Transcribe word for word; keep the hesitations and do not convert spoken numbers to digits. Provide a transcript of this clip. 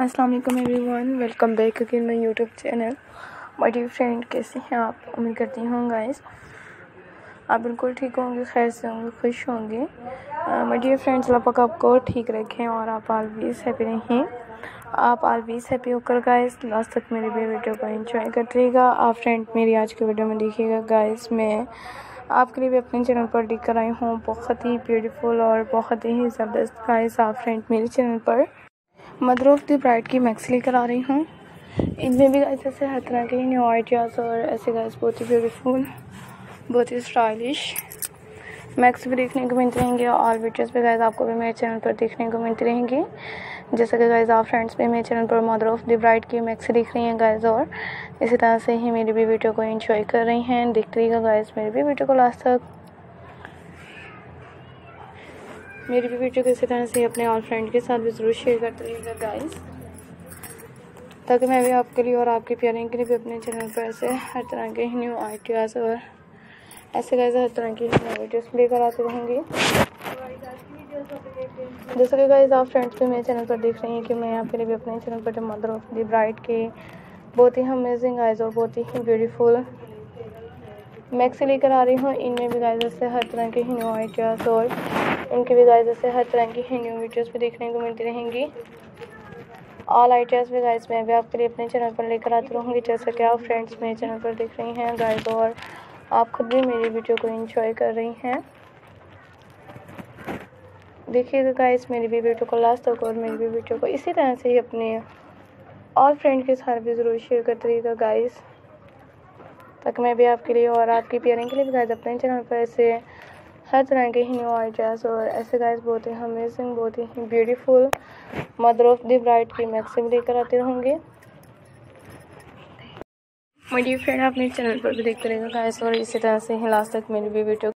अस्सलाम वालेकुम everyone, welcome back again my YouTube channel. My dear friend, कैसे हैं आप? उम्मीद करती हूँ गाइस आप बिल्कुल ठीक होंगे, खैर से होंगे, खुश होंगे। माय डियर फ्रेंड्स, अल्लाह पाक आपको ठीक रखें और आप ऑलवेज हैप्पी रहें। आप ऑलवेज हैप्पी होकर गाइस लास्ट तक मेरी भी वीडियो को एंजॉय करते रहिएगा। आप फ्रेंड मेरी आज की वीडियो में देखिएगा गाइस, मैं आपके लिए भी अपने चैनल पर लेकर आई हूँ बहुत ही ब्यूटीफुल और बहुत ही ज़बरदस्त गाइस। आप फ्रेंड मेरे चैनल पर मदर ऑफ द ब्राइड की मैक्स लेकर आ रही हूँ। इनमें भी गाइस ऐसे हर तरह के न्यू आइडियाज़ और ऐसे गाइस बहुत ही ब्यूटीफुल, बहुत ही स्टाइलिश मैक्स भी देखने को मिलते रहेंगे। और वीडियोस भी गाइस आपको भी मेरे चैनल पर देखने को मिलती रहेंगी। जैसे कि गाइस आप फ्रेंड्स भी मेरे चैनल पर मदर ऑफ द ब्राइड की मैक्स देख रही हैं गाइस, और इसी तरह से ही मेरी भी वीडियो को एंजॉय कर रही हैं। देखते रहिएगा गाइस मेरी भी वीडियो को लास्ट तक। मेरी भी वीडियो को इसी तरह से अपने ऑल फ्रेंड के साथ भी ज़रूर शेयर करते रहिएगा गाइस, ताकि मैं भी आपके लिए और आपके प्यारे के लिए भी अपने चैनल पर ऐसे हर तरह के न्यू आइडियाज़ और ऐसे गाइस हर तरह की न्यू वीडियोस लेकर आते रहेंगे। जैसे कि गाइस आप फ्रेंड्स भी मेरे चैनल पर देख रही हैं कि मैं आपके लिए भी अपने चैनल पर मदर ऑफ द ब्राइड के बहुत ही अमेजिंग गाइस और बहुत ही ब्यूटीफुल मैक्स लेकर आ रही हूँ। इनमें भी गाइस ऐसे हर तरह के न्यू आइडियाज़ और इनकी भी गाइस ऐसे हर तरह की न्यू वीडियोस भी देखने को मिलती रहेंगी। ऑल आइडियाज़ भी गाइस मैं भी आपके लिए अपने चैनल पर लेकर आती रहूँगी। जैसा कि आप फ्रेंड्स मेरे चैनल पर देख रही हैं गाइस, और आप खुद भी मेरी वीडियो को एंजॉय कर रही हैं। देखिएगा गाइस मेरी भी वीडियो को लास्ट तक, और मेरी भी वीडियो को इसी तरह से ही अपने ऑल फ्रेंड के साथ भी ज़रूर शेयर करते रहिएगा गाइस, ताकि मैं भी आपके लिए और आपकी प्यारिंग के लिए भी गाइस अपने चैनल पर ऐसे हर तरह के न्यू आइडियाज़ और ऐसे गाइस बहुत ही अमेजिंग, बहुत ही beautiful mother of the bride की मैक्सिम लेकर आते रहूँगे। माय डियर फ्रेंड, आप मेरे चैनल पर भी देखते रहेगा गाइस, और इसी तरह से ही लास्ट तक मेरी भी वीडियो